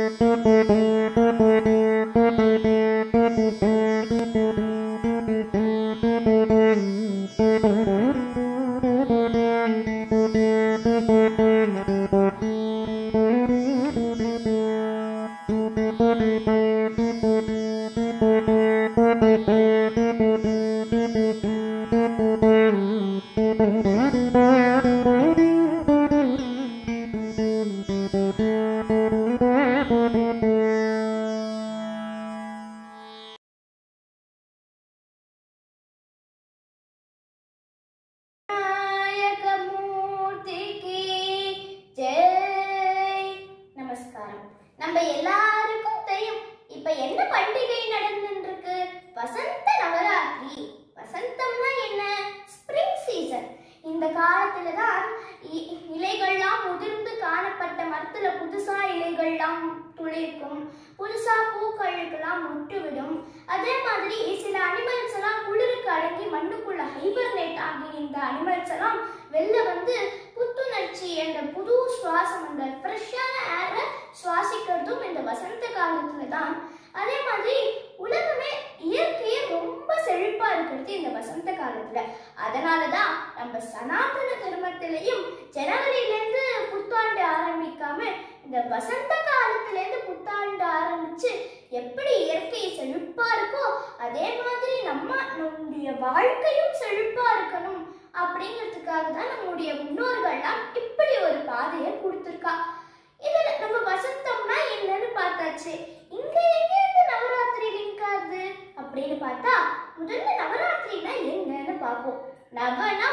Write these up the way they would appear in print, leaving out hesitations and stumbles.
நம்ம எல்லாருக்கும் தெரியும் இப்ப என்ன பண்டிகை நடந்துருக்கு? வசந்த நவராத்திரி. வசந்தம்னா என்ன? Spring season. இந்த காலத்துல தான் இலைகள்லாம் உதிர்ந்து காணப்பட்ட மரத்துல புதுசா இலைகள்லாம் துளிர்க்கும், புதுசா பூக்களுக்கெல்லாம் முட்டுவிடும். அதே மாதிரி சில அனிமல்ஸ் எல்லாம் குளிருக்கு அடங்கி மண்ணுக்குள்ள ஹைபர்னேட் ஆகி இந்த அனிமல்ஸ் எல்லாம் வெளில வந்து புத்துணர்ச்சி என்ற புது சுவாசம், அந்த ஃப்ரெஷ்ஷான ஏரை சுவாசிக்கிறதும் இந்த வசந்த காலத்துல தான். அதே மாதிரி உலகமே இயற்கையே ரொம்ப செழிப்பா இருக்கிறது இந்த வசந்த காலத்துல. அதனாலதான் நம்ம சனாதன தர்மத்திலையும் ஜனவரியிலேருந்து புத்தாண்டு ஆரம்பிக்காம இந்த வசந்த காலத்திலேருந்து புத்தாண்டு ஆரம்பிச்சு எப்படி இயற்கை செழிப்பா இருக்கோ அதே மாதிரி நம்முடைய வாழ்க்கையும் செழிப்பா இருக்கணும் அப்படிங்கிறதுக்காக தான் நம்முடைய முன்னோர்கள்லாம் இப்படி ஒரு பாதையை கொடுத்துருக்கா. இதுல நம்ம வசந்தம்னா என்னன்னு பார்த்தாச்சு. இங்க எங்கேருந்து நவராத்திரி லிங்க் ஆகுது அப்படின்னு பார்த்தா முதல்ல நவராத்திரினா என்னன்னு பார்ப்போம். நவனா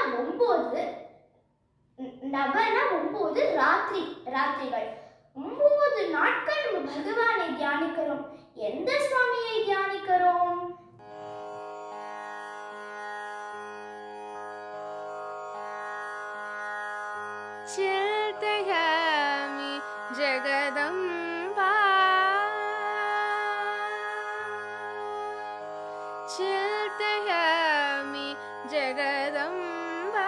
9 ராத்திரிகள். 9 நாட்கள் நம்ம பகவானை தியானிக்கிறோம். எந்த சுவாமியை தியானிக்கிறோம்? चिन्तयामि जगदम्बा, चिन्तयामि जगदम्बा,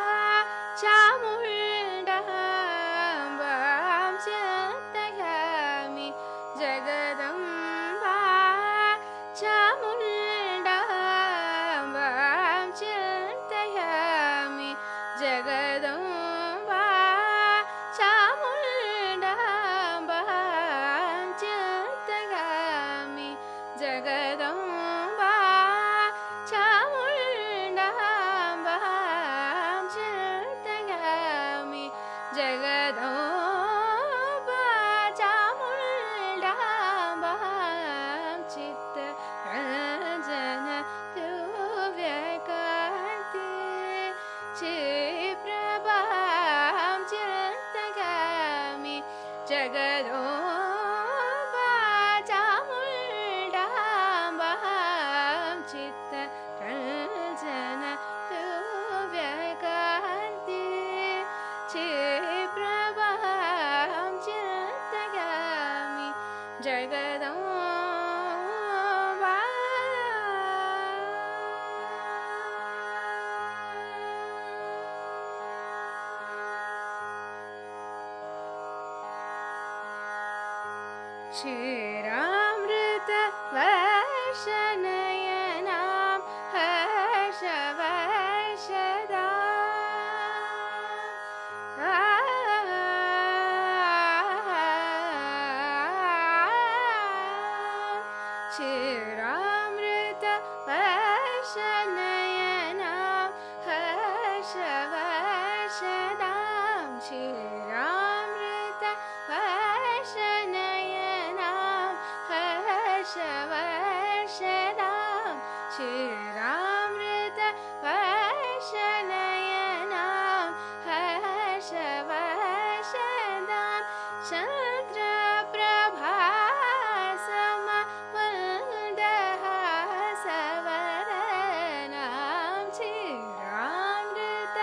चामुण्डाम्बां चिन्तयामि जगदम्बा, चामुण्डाम्बां चिन्तयामि जगदम्बा, चामुण्डाम्बां चिन्तयामि जगदम्बा, चामुण्डाम्बां चिन्तयामि जगदम्बा, चामुण्डाम्बां चित्तरञ्जन दिव्यकान्ति चिप्रभां चिन्तयामि जगदम्बा, चामुण्डाम्बां चित्तरञ्जन दिव्यकान्ति चिप्रभां चिन्तयामि जगदम्बा। क्षीरामृत वर्षनयनां हर्षवर्षदा, क्षीरामृत वर्षनयनां हर्षवर्षदां, क्षीरामृत वर्षनयनां हर्षवर्षदां, क्षीरामृत वर्षनयनां हर्षवर्षदां, चन्द्रप्रभासमन्दहासवदनां, क्षीरामृत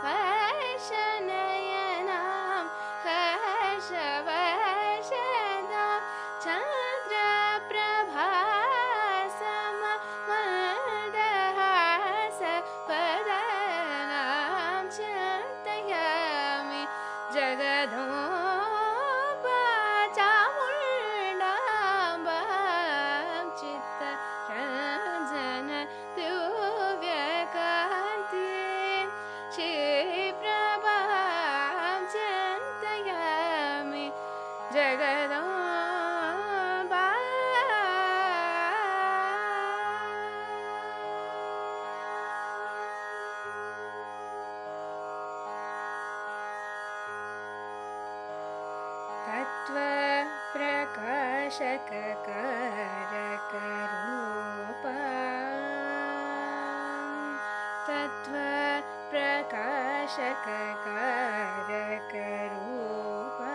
वर्षनयनां हर्षवर्षदां, चन्द्रप्रभासमन्दहासवदनां चिन्तयामि जगदम्बा, जगदम्बा तत्व प्रकाशक कारक रूपा तत्व प्रकाशक कारक रूपा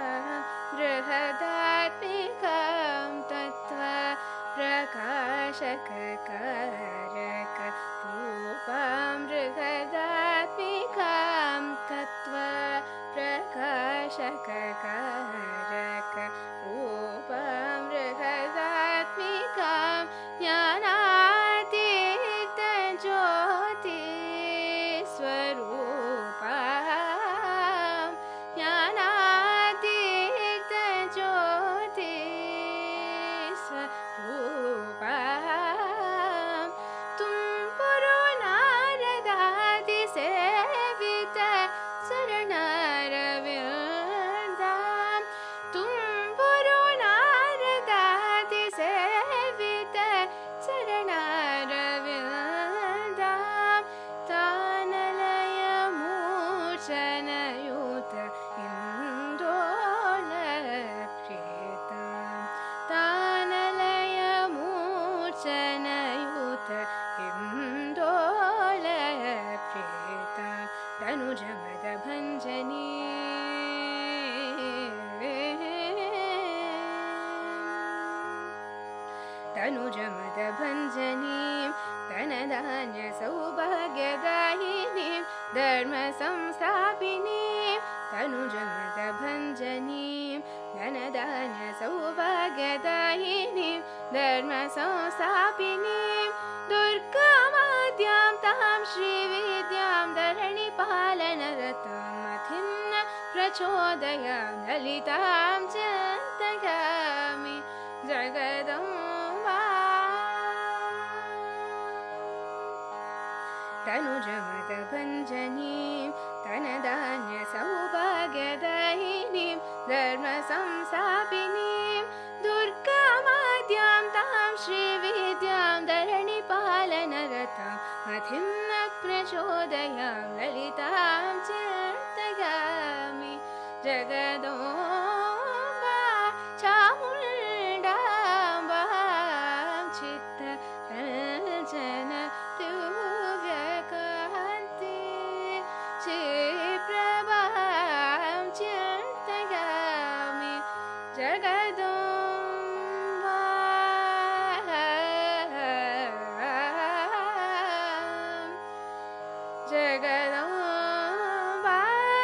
बृहदात्मिकं तत्व प्रकाशक कारक रूपं बृहदात्मिकं तत्व प्रकाशक कारक रूपं बृहदात्मिकं ज्ञानातीत ज्योति स्वरूपं ज्ञानातीत ज्योति स्वरूपं तुम्पुरु नारदादि सेवित शरणरविन्दं तुम्पुरु नारदादि सेवित शरणरविन्दं तानलय मूर्छनयुत इन्दोलप्रीतं तानलय मूर्छनयुत इन्दोलप्रीतं तनुजमदभञ्जनी तनुजमदभञ्जनीं धनधान्यसौभाग्यदायिनीं धर्मसंस्थापिनीं तनुजमदभञ्जनीं धनधान्यसौभाग्यदायिनीं धर्मसंस्थापिनीं दुर्गामाद्यां तां श्रीविद्यां धरणिपालनरतां मथिन्न प्रचोदयां ललितां चिन्तयामि जगदम्बा तनुजमदभञ्जनीं धनधान्यसौभाग्यदायिनीं धर्मसंस्थापिनीं दुर्गामाद्यां तां श्रीविद्यां धरणिपालनरतां मथिं न प्रचोदयां ललितां चिन्तयामि जगदम्बा चामुण्डाम्बां चित्तरञ्जन दिव्यकान्ति श्रीप्रभां चिन्तयामि जगदम्बा जगदम्बा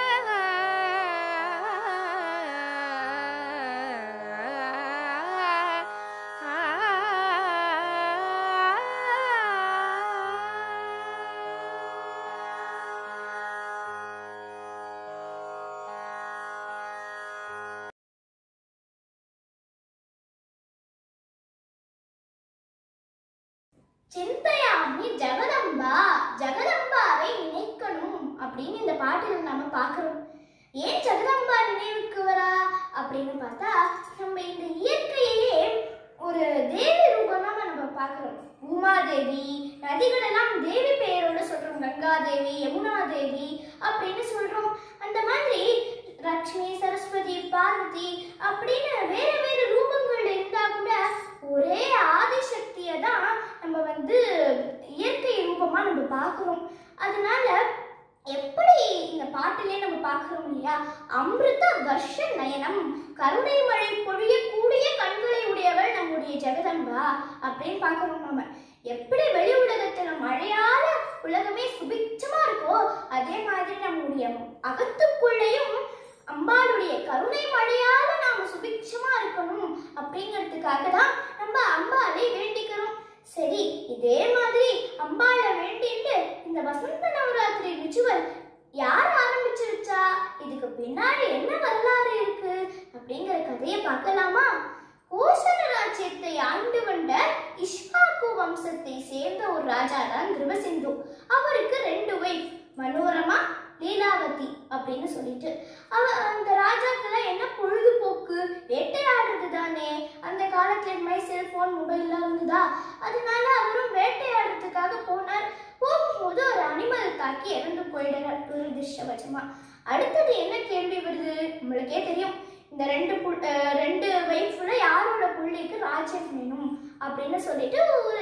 சிந்தையாமி ஜெகதம்பா ஜெகதம்பாவை நினைக்கணும் அப்படின்னு இந்த பாட்டில் நாம பார்க்கிறோம். ஏன் ஜெகதம்பா நினைவுக்கு வரா அப்படின்னு பார்த்தா, நம்ம இந்த இயற்கையிலே ஒரு தேவி ரூபமா நம்ம பார்க்கிறோம். உமாதேவி, நதிகளெல்லாம் தேவி பெயரோட சொல்றோம். கங்காதேவி, யமுனா தேவி அப்படின்னு சொல்றோம். அந்த மாதிரி லட்சுமி, சரஸ்வதி, பார்வதி அப்படின்னு வேற வேற ரூபங்கள் இருந்தா கூட ஒரே ஆதிசக்தியை தான் நம்ம இயற்கை ரூபமா நம்ம பார்க்கிறோம். அதனால எப்படி இந்த பாட்டிலே நம்ம பார்க்கிறோம் இல்லையா, அமிர்த வர்ஷ நயனம், கருணை மழை பொழியக்கூடிய கண்களை உடையவள் நம்முடைய ஜெகதம்பா அப்படின்னு பார்க்கிறோம். நம்ம எப்படி வெளி உலகத்துல மழையால உலகமே சுபிட்சமா இருக்கோ, அதே மாதிரி நம்முடைய அகத்துக்குள்ளேயும் அம்பாளுடைய கருணை மழையால நாம சுபிட்சமா இருக்கணும் அப்படிங்கிறதுக்காக தான் நம்ம அம்பாளை வேண்டிக்கிறோம். சரி, இதே மாதிரி அம்பாளை வேண்டிட்டு இந்த வசந்த நவராத்திரி ரிச்சுவல் யார் ஆரம்பிச்சு வச்சா, இதுக்கு பின்னாடி என்ன வரலாறு இருக்கு அப்படிங்கிற கதையை பார்க்கலாமா? கோசல ராஜ்யத்தை ஆண்டு வந்த இஷ்காக்கு வம்சத்தை சேர்ந்த ஒரு ராஜா தான் கிருபசிந்து. அவருக்கு 2 வைஃப், மனோரமா, லீலாவதி அப்படின்னு சொல்லிட்டு. அந்த ராஜாக்கெல்லாம் என்ன பொழுதுபோக்கு வேட்டையாடுறது தானே. அந்த காலத்துல இந்த மாதிரி செல்போன் மொபைல்லாம் இருந்ததா, அதனால அவரும் வேட்டையாடுறதுக்காக போனார். போகும்போது ஒரு அனிமல் தாக்கி இறந்து போயிடுறார் துரதிர்ஷ்டவசமா. அடுத்தது என்ன கேள்வி வருது, உங்களுக்கே தெரியும். இந்த ரெண்டு வைஃப்ல யாரோட பிள்ளைக்கு ராஜ்யம் வேணும் அப்படின்னு சொல்லிட்டு ஒரு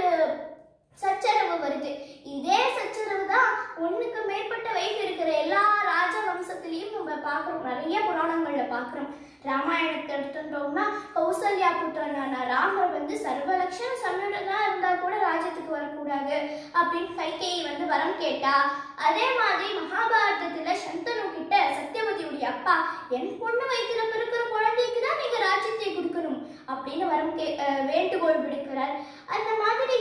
சச்சரவு வருது. இதே சச்சரவு தான் ஒண்ணுக்கு மேற்பட்ட வைஃப் இருக்கிற எல்லா ராஜ வம்சத்திலையும் நம்ம பார்க்கிறோம், நிறைய புராணங்கள்ல பார்க்கிறோம். ராமாயணத்தை எடுத்துட்டோம்னா கௌசல்யா புத்திரனான ராமர் வந்து சர்வலட்சண சமயுடனா இருந்தா கூட ராஜ்யத்துக்கு வரக்கூடாது அப்படின்னு கைகேயி வந்து வரம் கேட்டா. அதே மாதிரி மகாபாரதத்துல சந்தனு கிட்ட சத்தியவதியுடைய அப்பா, என் பொண்ணு வயிற்றுல பிறக்கிற குழந்தைக்கு தான் நீங்க ராஜ்யத்தை கொடுக்கணும் அப்படின்னு வேண்டுகோள் விடுக்கிறார். அந்த மாதிரி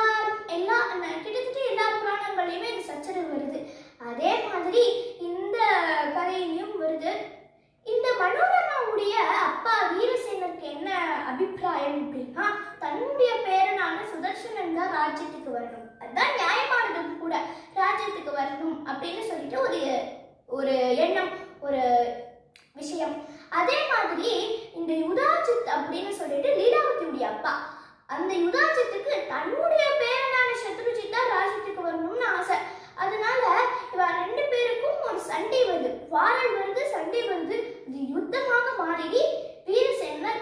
கிட்டத்தட்ட எல்லா புராணங்களையுமே இந்த சச்சரவு வருது. அதே மாதிரி இந்த கதையிலையும் வருது. இந்த மனோரமாவுடைய அப்பா வீரசேனருக்கு என்ன அபிப்பிராயம் அப்படின்னா, தன்னுடைய பேரனான சுதர்சனன் தான் ராஜ்யத்துக்கு வரணும், அதுதான் நியாயமானதும் கூட, ராஜ்யத்துக்கு வரணும் அப்படின்னு சொல்லிட்டு ஒரு எண்ணம், ஒரு விஷயம். அதே மாதிரி இந்த யுதாஜித் அப்படின்னு சொல்லிட்டு லீலாவதியுடைய அப்பா, அந்த யுதாஜித்துக்கு தன்னுடைய பேரனான சத்ருஜித் தான் ராஜ்யத்துக்கு வரணும்னு ஆசை. அதனால இவ ரெண்டு பேருக்கும் ஒரு சண்டை வருது, வாரல் வருது, சண்டை வருது. இது யுத்தமாக மாறி வீரசேனர்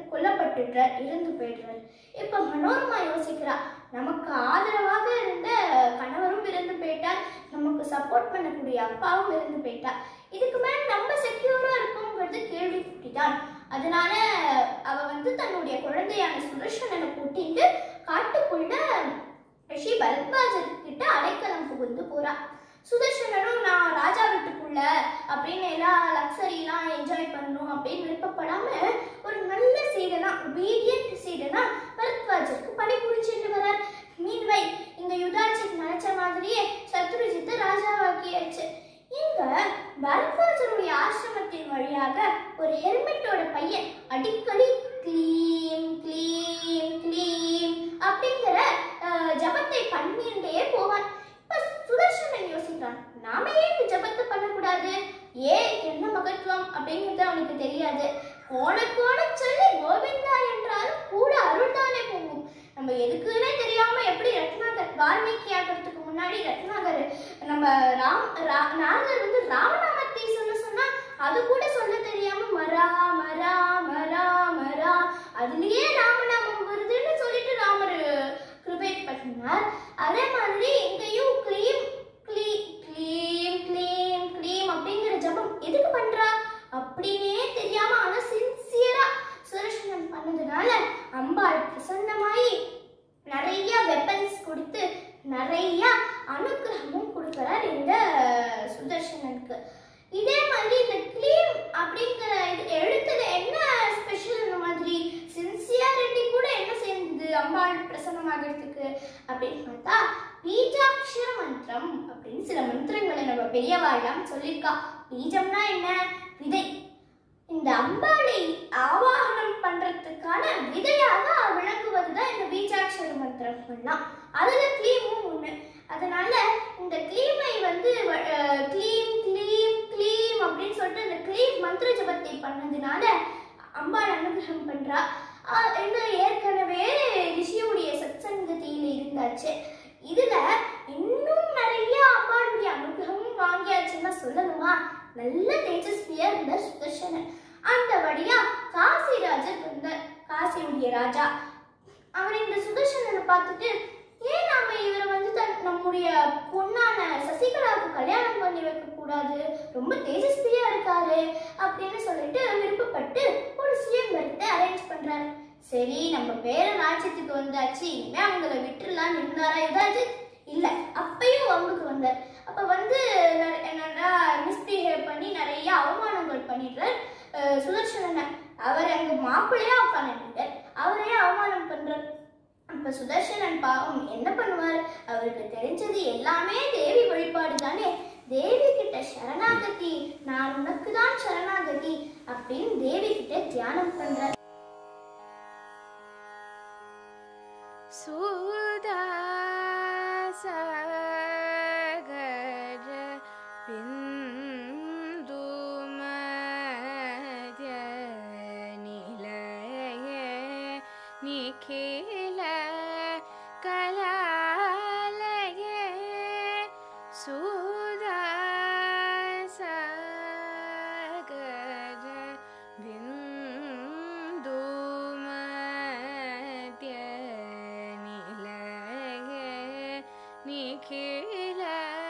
இறந்து போயிடுறார். இப்ப மனோரமா யோசிக்கிறா, நமக்கு ஆதரவாக இருந்த கணவரும் இறந்து போயிட்டார், நமக்கு சப்போர்ட் பண்ணக்கூடிய அப்பாவும் இறந்து போயிட்டார், இதுக்கு மேல நம்ம செக்யூரா இருப்போங்கிறது கேள்விக்குட்டிதான். அதனால அவ வந்து தன்னுடைய குழந்தையான சுதர்சனனை கூட்டிட்டு காட்டுக்குள்ள ரிஷி பரத்வாஜர் கிட்ட அடைக்கலம் புகுந்து போறா. சுதர்சனனும் நான் ராஜா வீட்டுக்குள்ள அப்படின்னு எல்லா லக்ஸரிலாம் என்ஜாய் பண்ணணும் அப்படின்னு விருப்பப்படாம ஒரு நல்ல சீடனா, obedient சீடனா பரத்வாஜருக்கு பணி புரிஞ்சுட்டு வரார். மீன்வை இந்த யுதாஜித் நினைச்ச மாதிரியே சத்ருஜித்தை ராஜாவாக்கியாச்சு. இங்க பரத்வாஜருடைய ஆசிரமத்தின் வழியாக ஒரு ஹெல்மெட்டோட பையன் அடிக்கடி க்ளீம் க்ளீம் க்ளீம் அப்படிங்கிற ஜபத்தை பண்ணிட்டே போவான். இப்ப சுதர்சனன் யோசிக்கிறான், நாம ஏன் இந்த ஜபத்தை பண்ணக்கூடாது, என்ன மகத்துவம் அப்படிங்கிறது அவனுக்கு தெரியாது. கோண சொல்லி கோவிந்தா என்றாலும் கூட அருள் தானே போகும். நம்ம எதுக்குன்னே தெரியாம எப்படி ரத்னாகர் வால்மீகி ஆகிறதுக்கு முன்னாடி ரத்னாகர் நம்ம நாரதர் வந்து ராமநாமத்தை சொன்னா அது கூட சொல்ல தெரியாம மரா மரா மரா மரா அதுலயே ராமநாமம் வருதுன்னு சொல்லிட்டு ராமர் கிருபேட் பண்ணினார். அதே மாதிரி இங்கேயும் க்ளீம் க்ளீம் க்ளீம் க்ளீம் க்ளீம் அப்படிங்கிற ஜபம் எதுக்கு பண்றா அப்படின்னே தெரியாம ஆனா சின்சியரா சுதர்சனன் பண்ணதுனால அம்பாள் பிரசன்னமாயி நிறைய வெப்பன்ஸ் கொடுத்து நிறைய அனுகிரகமும் கொடுக்கிறார் இந்த சுதர்சனனுக்கு. இதே மாதிரி இந்த க்ளீம் அப்படிங்கிற எழுத்துல என்ன ஸ்பெஷல், மாதிரி சின்சியாரிட்டி கூட என்ன சேர்ந்தது அம்பாள் பிரசன்னமாகிறதுக்கு அப்படின்னு பார்த்தா, பீஜாட்சர மந்திரம் அப்படின்னு சில மந்திரங்களை நம்ம பெரியவாழ்லாம் சொல்லியிருக்கா. பீஜம்னா என்ன, விதை. இந்த அம்பாளை ஆவாகனம் பண்றதுக்கான விதையாக விளங்குவதுதான் இந்த பீஜாட்சர மந்திரங்கள்லாம். அதுல க்ளீமும் ஒண்ணு. அதனால இந்த க்ளீமை வந்து க்ளீம் க்ளீம் க்ளீம் அப்படின்னு சொல்லிட்டு இந்த க்ளீம் மந்திர ஜபத்தை பண்ணதுனால அம்பாள் அனுகிரகம் பண்றா. இந்த ஏற்கனவே ரிஷியுடைய சத்சங்கத்தியில இருந்தாச்சு. இதுல இன்னும் நிறைய அம்பாளுடைய அனுகிரகமும் வாங்கியாச்சுன்னா சொல்லணுமா. நல்ல தேஜஸ்வியா இருந்த சுதர்சனன். அந்த வழியா காசிராஜர் வந்தார், காசியுடைய ராஜா. அவர் இந்த சுதர்சனனை பார்த்துட்டு, ஏன் நாம இவரை வந்து நம்முடைய பொண்ணான சசிகலாவுக்கு கல்யாணம் பண்ணி வைக்க கூடாது, ரொம்ப தேஜஸ்வியா இருக்காரு அப்படின்னு சொல்லிட்டு விருப்பப்பட்டு ஒரு சுயம்பரத்தை அரேஞ்ச் பண்றாரு. சரி, நம்ம பேர ராஜ்யத்துக்கு வந்தாச்சு, இனிமே அவங்கள விட்டுலாம் இருந்தாரா யுதாஜித்? இல்ல, அப்பயும் அவங்களுக்கு வந்தார். அப்ப வந்து மிஸ்பிஹேவ் பண்ணி நிறைய அவமானங்கள் பண்ணிடுறார் சுதர்சனனை. அவர் அங்க மாப்பிள்ளையா உட்காந்துட்டார், அவரையே அவமானம் பண்றார். அப்ப சுதர்சனன் பாவம் என்ன பண்ணுவார், அவருக்கு தெரிஞ்சது எல்லாமே தேவி வழிபாடு தானே. தேவி கிட்ட சரணாகதி, நான் உனக்கு தான் சரணாகதி அப்படின்னு தேவி கிட்ட தியானம் பண்றார். பிந்து மத்யனி निखिल कलालये सुधा सागर बिंदु मध्य निलये निखिल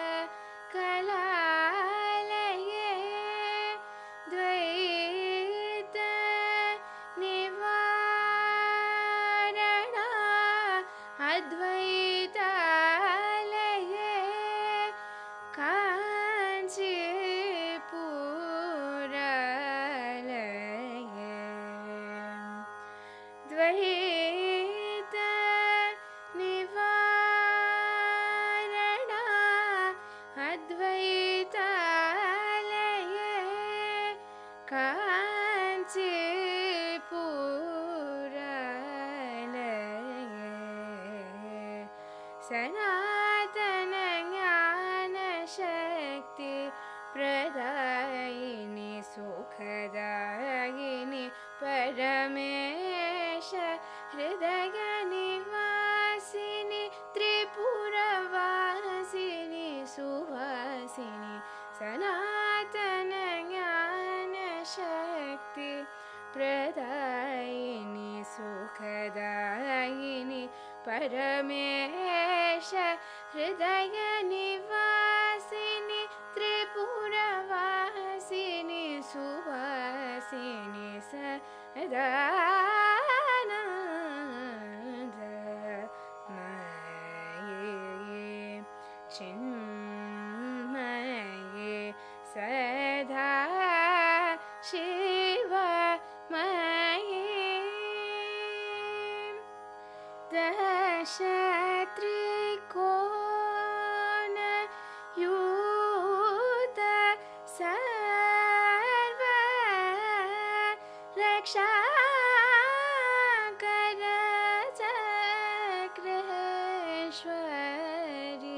कलालये द्वैत निवारण अद्वैतालये काञ्चीपुरालये द्वैत निवारण अद्वैतालये काञ्चीपुरालये सनातन ज्ञान शक्ति प्रदायिनी सुखदायिनी परमेश हृदय निवासिनी त्रिपुरवासिनी सुवासिनी सनातन ज्ञान शक्ति प्रदायिनी सुखदायिनी परमेश हृदय निवासिनी त्रिपुरवासिनी सुवासिनी सदानन्दमये चिन्मये सदा शिवमये दशत्रिकोण युत सर्व रक्षाकर चक्रेश्वरी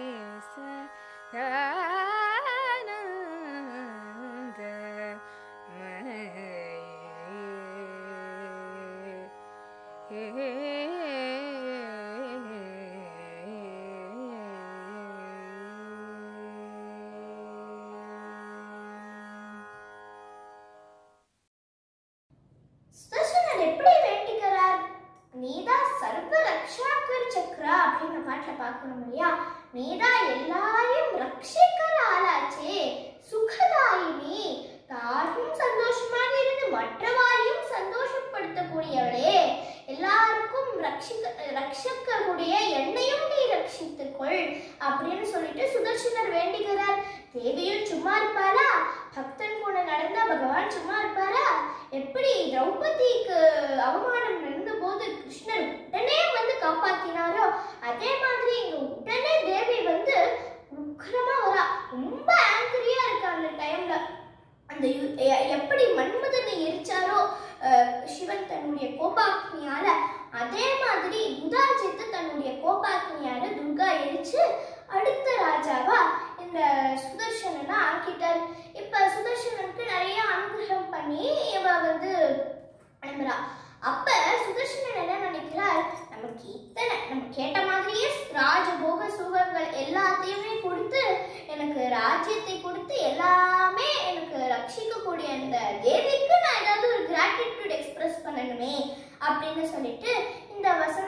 சுதர்சனர் எப்படி வேண்டிக்கிறார்? நீதான் சர்வ ரக்ஷாக்கர் சக்ரா அப்படின்ற பாட்டுல பார்க்கணும் இல்லையா? நீதான் எல்லாரையும் ரட்சிக்கிற ஆளாச்சே, சுகதாயினி, தானும் சந்தோஷமாக இருந்து மற்றவாரையும் சந்தோஷப்படுத்தக்கூடியவளே, எல்லாருக்கும் ரட்சிக்கக்கூடிய என்னையும் நீ ரட்சித்துக்கொள் அப்படின்னு சொல்லிட்டு சுதர்சனர் வேண்டிக்கிறார். தேவியும் சும்மா இருப்பாரா? பக்தன் கூட நடந்தா பகவான் சும்மா இருப்பாரா? எப்படி திரௌபதிக்கு அவமானம் நடந்த போது கிருஷ்ணர் உடனே வந்து காப்பாத்தினாரோ அதே மாதிரி இங்க உடனே தேவி வந்து உக்கிரமா வரா. ரொம்ப ஆங்கிரியா இருக்கா அந்த டைம்ல. அந்த எப்படி மன்மதனை எரிச்சாரோ சிவன் தன்னுடைய கோபாக்னியால, அதே மாதிரி யுதாஜித்து தன்னுடைய கோபாக்னியால துர்கா எரிச்சு அடுத்த ராஜாவா இந்த சுதர்சனனை ஆக்கிட்டார். இப்ப சுதர்சனனுக்கு நிறைய அனுகிரகம் பண்ணி இவ வந்து அனுப்புறா. அப்ப சுதர்சனன் என்ன நினைக்கிறார், நமக்கு இத்தனை நம்ம கேட்ட மாதிரியே ராஜபோக சுகங்கள் எல்லாத்தையுமே கொடுத்து எனக்கு ராஜ்யத்தை கொடுத்து எல்லாமே எனக்கு ரட்சிக்கக்கூடிய அந்த தேவிக்கு நான் ஏதாவது ஒரு கிராட்டிடியூட் எக்ஸ்பிரஸ் பண்ணணுமே அப்படின்னு சொல்லிட்டு இந்த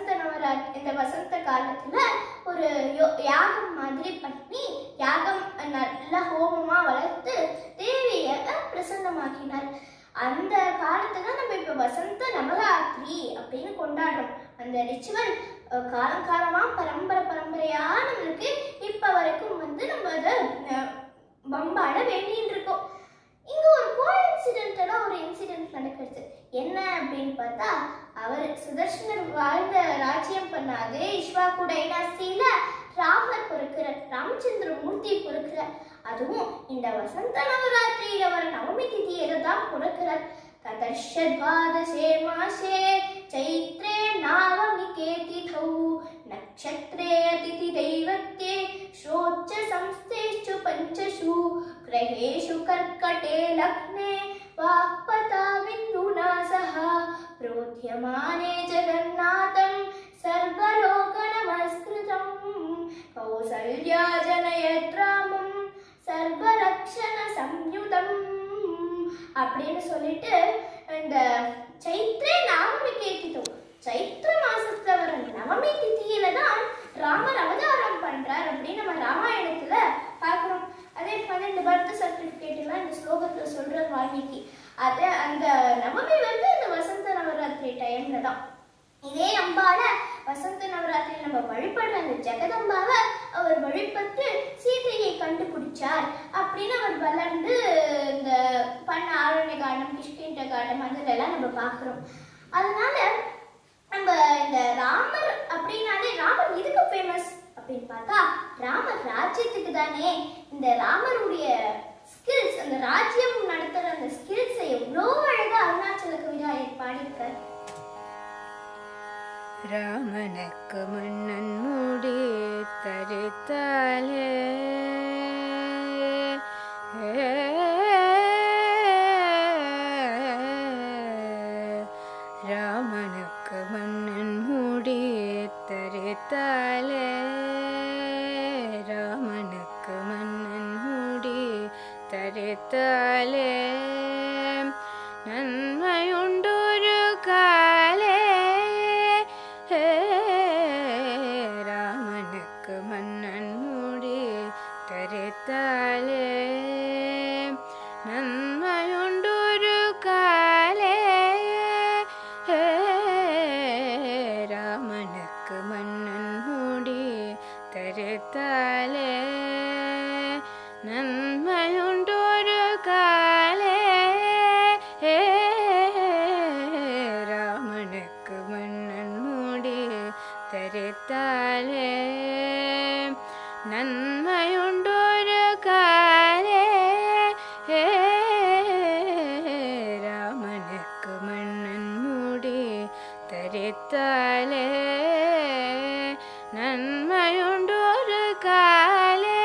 வசந்த காலத்துல ஒரு யாகம் மாதிரி பண்ணி யாகம் நல்ல ஹோமமா வளர்த்து தேவிய பிரசன்னமாக்கினார். அந்த காலத்துல நம்ம இப்ப வசந்த நவராத்திரி அப்படின்னு கொண்டாடுறோம். அந்த ரிச்சுவல் காலம் காலமா பரம்பரையா நம்மளுக்கு இப்ப வரைக்கும் வந்து நம்ம அதை பம்பாட வேண்டிட்டு இருக்கோம். இங்க ஒரு கோஇன்சிடென்டலா ஒரு இன்சிடென்ட் நடக்கிறது. என்ன அப்படின்னு பார்த்தா, அவர் சுதர்சனர் வாழ்ந்த ராஜ்யம் பண்ண அதே இஷ்வாகு டைனாஸ்டியில ராமர் பொறுக்கிறார், ராமச்சந்திர மூர்த்தி பொறுக்கிறார். அதுவும் இந்த வசந்த நவராத்திரியில வர நவமி திதியில தான் பொறுக்கிறார். ततश्चद्वादशे मासे चैत्रे नावमिके तिथौ नक्षत्रे अतिथिदैवत्ये श्रोच्च संस्थेषु पञ्चषु ग्रहेषु कर्कटे लग्ने वाक्पता बिन्दुना सह प्रोध्यमाने जगन् கௌசல்யா ஜனயத் ராமம் சர்வரக்ஷண சம்யுதம் அப்படின்னு சொல்லிட்டு இந்த சைத்ரே நவமி கேத்திதோ சைத்ர மாசத்துல வர நவமி திதியில தான் ராமர் அவதாரம் பண்றார் அப்படின்னு நம்ம ராமாயணத்துல பார்க்கிறோம். அதே 12 பர்த் சர்டிபிகேட் எல்லாம் இந்த ஸ்லோகத்துல சொல்ற வால்மீகி. அது அந்த நவமி வந்து இந்த வசந்த நவராத்திரி டைம்ல தான். இதே அம்பால வசந்த நவராத்திரி நம்ம வழிபடுற அந்த ஜெகதம்பாவை அவர் வழிபட்டு சீதையை கண்டுபிடிச்சார் அப்படின்னு அவர் வளர்ந்து இந்த பண்ண ஆரண்ய காண்டம் கிஷ்கிந்த காண்டம் அதுல எல்லாம் நம்ம பார்க்கிறோம். அதனால நம்ம இந்த ராமர் அப்படின்னாலே ராமர் இதுக்கு ஃபேமஸ் அப்படின்னு பார்த்தா ராமர் ராஜ்யத்துக்கு தானே. இந்த ராமருடைய ஸ்கில்ஸ் அந்த ராஜ்யம் நடத்துற அந்த ஸ்கில்ஸை எவ்வளோ அழகா அருணாச்சல கவிராயர் பாடியிருக்கார். ராமனுக்கு மன்னன் மூடி தரித்தாலே ராமனுக்கு மன்னன் மூடி தரித்தாலே ராமனுக்கு மன்னன் மூடி தரித்தாலே நன்மையுண்டொரு காலே ராமனுக்கு மன்னன் மூடி தரித்தாலே நன்மையுண்டொரு காலே ராமனுக்கு மன்னன் மூடி தரித்தாலே நன்மையுண்டொரு காலே ராமனுக்கு மன்னன் மூடி தரித்தாலே நன்மையுண்டொரு காலே ராமனுக்கு மன்னன் மூடி தரித்தாலே நன்மையுண்டொரு காலே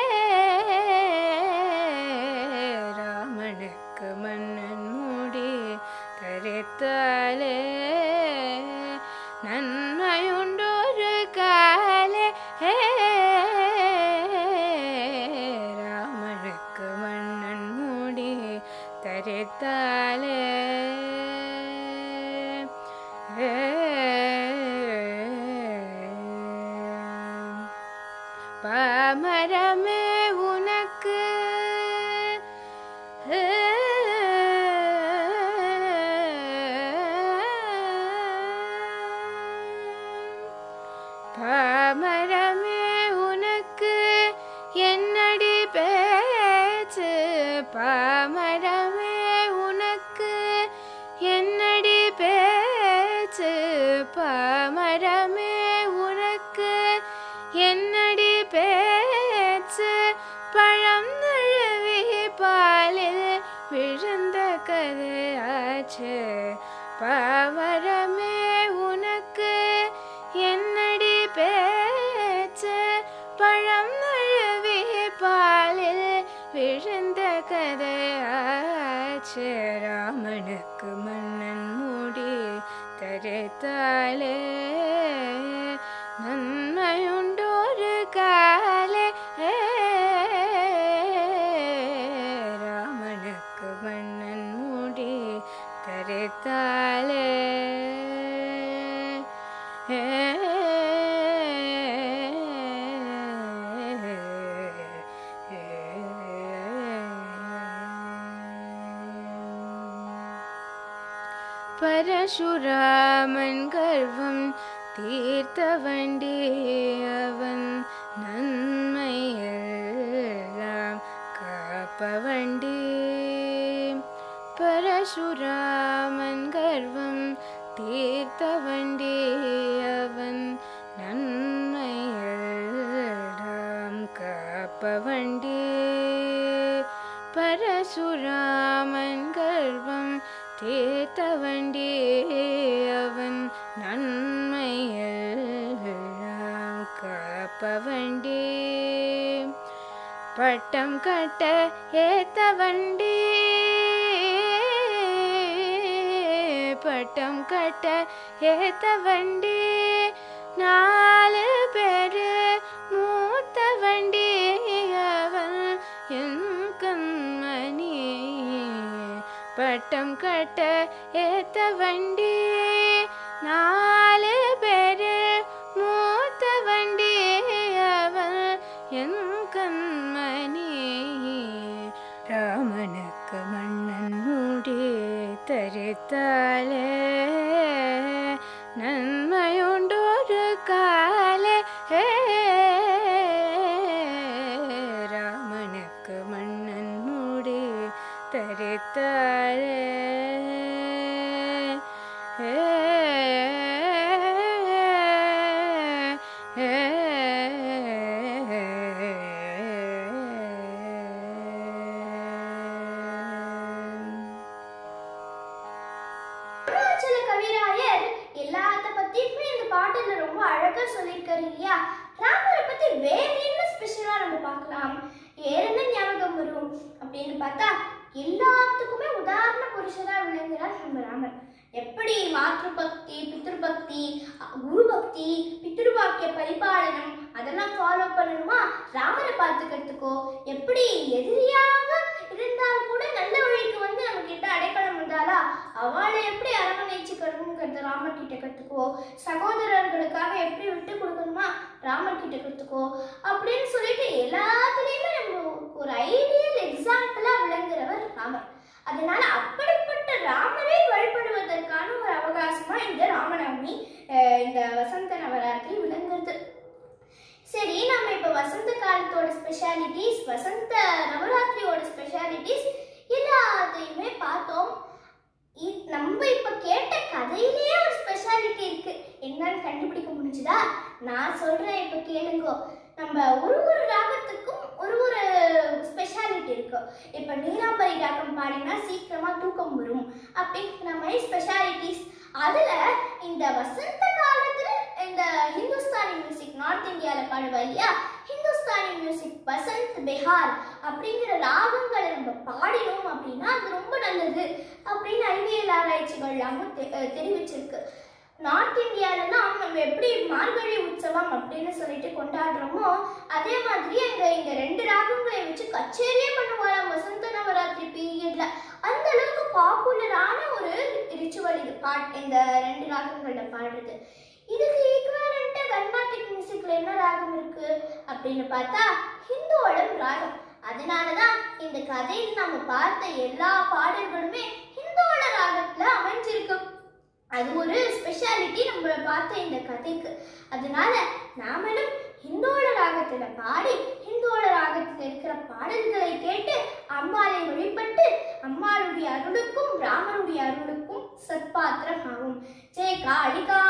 ராமனுக்கு மன்னன் மூடி தரித்தாலே நன்மையுண்டொரு காலே ராமனுக்கு மன்னன் மூடி தரித்தாலே பாமரமே உனக்கு பாமரமே உனக்கு என்னடி பேச்சு பாமரமே உனக்கு என்னடி பேச்சு பாமரமே உனக்கு என்னடி பேச்சு பழம் நழுவி பாலில் விழுந்த கதையாச்சு பாமரமே உனக்கு என்னடி பேச்சு பழம் நழுவி பாலில் விழுந்த கதையாச்சு ராமனுக்கு மன்னன் மூடி தரித்தாலே நன்மையுண்டொரு காலே ராமனுக்கு மன்னன் மூடி தரித்தாலே பரசுராமன் கர்வம் தீர்த்த வண்டி அவன் நன்மையெல்லாம் காப்ப வண்டி பரசுராமன் கர்வம் தீர்த்த வண்டி அவன் நன்மையெல்லாம் காப்ப வண்டி பரசுராமன் கர்வம் தீர்த்த வண்டி அவன் நன்மையெல்லாம் காப்ப வண்டி பட்டம் கட்ட ஏத்த வண்டி பட்டம் கட்ட ஏத்த வண்டி நாலு பேரு மூத்த வண்டி அவன் என் கண்மணி பட்டம் கட்ட ஏத்த வண்டி நாலு பேரு மூத்த வண்டி அவன் என் கண்மணி ராமனுக்கு மன்னன் மூடி தரித்தாலே நன்மையுண்டொரு காலே ராமனுக்கு மன்னன் மூடி தரித்தாலே அருணாச்சல கவிராயர் எல்லாத்த பத்தியுமே இந்த பாட்டுல ரொம்ப அழகா சொல்லியிருக்காரு இல்லையா. ராமரை பத்தி வேற என்ன ஸ்பெஷலா நம்ம பார்க்கலாம், வேற என்ன ஞாபகம் வரும் அப்படின்னு பார்த்தா எல்லாத்துக்குமே உதாரண புருஷரா விளங்குறார் நம்ம ராமர். எப்படி மாத்ரு பக்தி, பித்ரு பக்தி, குரு பக்தி, பித்ருவாக்கிய பரிபாலனம் அதெல்லாம் ஃபாலோ பண்ணணுமா ராமரை பார்த்துக்கிறதுக்கோ, எப்படி எதிரியாக இருந்தால் கூட நல்ல வழிக்கு வந்து நம்ம கிட்ட அடைக்கலம் இருந்தாலா அவளை எப்படி அரவணைச்சுக்கணுங்கிறது ராமர் கிட்ட கத்துக்கோ, சகோதரர்களுக்காக எப்படி விட்டு கொடுக்கணுமா ராமர் கிட்ட கத்துக்கோ அப்படின்னு சொல்லிட்டு எல்லாத்துலயுமே நம்ம ஒரு ஐடியல் எக்ஸாம்பிளா விளங்குறவர் ராமர். அதனால அப்படிப்பட்ட ராமரை வழிபடுவதற்கான ஒரு அவகாசமா இந்த ராமநவமி, இந்த வசந்த நவராத்திரி விளங்குறது. சரி, நம்ம இப்ப வசந்த காலத்தோட ஸ்பெஷாலிட்டிஸ், வசந்த நவராத்திரியோட ஸ்பெஷாலிட்டிஸ் எல்லாத்தையுமே பார்த்தோம். நம்ம இப்ப கேட்ட கதையிலேயே ஒரு ஸ்பெஷாலிட்டி இருக்கு, என்னன்னு கண்டுபிடிக்க முடிஞ்சுதா? நான் சொல்றேன், இப்ப கேளுங்க. நம்ம ஒரு ஒரு ராகத்துக்கும் ஒரு ஒரு ஸ்பெஷாலிட்டி இருக்கு. இப்ப நீலாம்பரி ராகம் பாடினா சீக்கிரமா தூக்கம் வரும் அப்படிங்கிற மாதிரி ஸ்பெஷாலிட்டிஸ். அதுல இந்த வசந்த காலத்துல இந்த ஹிந்துஸ்தானி மியூசிக், நார்த் இந்தியால பாடுவா இல்லையா, ஹிந்துஸ்தானி மியூசிக் பசந்த் பெஹார் அப்படிங்கிற ராகங்களை நம்ம பாடினோம் அப்படின்னா அது ரொம்ப நல்லது அப்படின்னு அறிவியல் ஆராய்ச்சிகள் எல்லாமும் தெரிவிச்சிருக்கு. நார்த் இந்தியாலலாம் நம்ம எப்படி மார்கழி உற்சவம் அப்படின்னு சொல்லிட்டு கொண்டாடுறோமோ அதே மாதிரி இந்த ரெண்டு ராகங்களை வச்சு கச்சேரியே பண்ணுவாங்க வசந்த நவராத்திரி பீரியட்ல. அந்த அளவுக்கு பாப்புலரான ஒரு ரிச்சுவல் இது இந்த ரெண்டு ராகங்கள்ல பாடுறது. இதுக்கு ஈக்குவலண்டா கர்நாடிக் மியூசிக்ல என்ன ராகம் இருக்கு அப்படின்னு பார்த்தா ஹிந்துவளம் ராகம். அதனாலதான் இந்த கதையில் நம்ம பார்த்த எல்லா பாடல்களுமே ஹிந்துவள ராகத்துல அமைஞ்சிருக்கு. அது ஒரு ஸ்பெஷாலிட்டி நம்ம பார்த்த இந்த கதைக்கு. அதனால நாமளும் ஹிந்தோள ராகத்துல பாடி ஹிந்தோள ராகத்துல இருக்கிற பாடல்களை கேட்டு அம்மாளை வழிபட்டு அம்மாளுடைய அருளுக்கும் ராமருடைய அருளுக்கும் சத்பாத்திரம் ஆகும். ஜெய காளிகா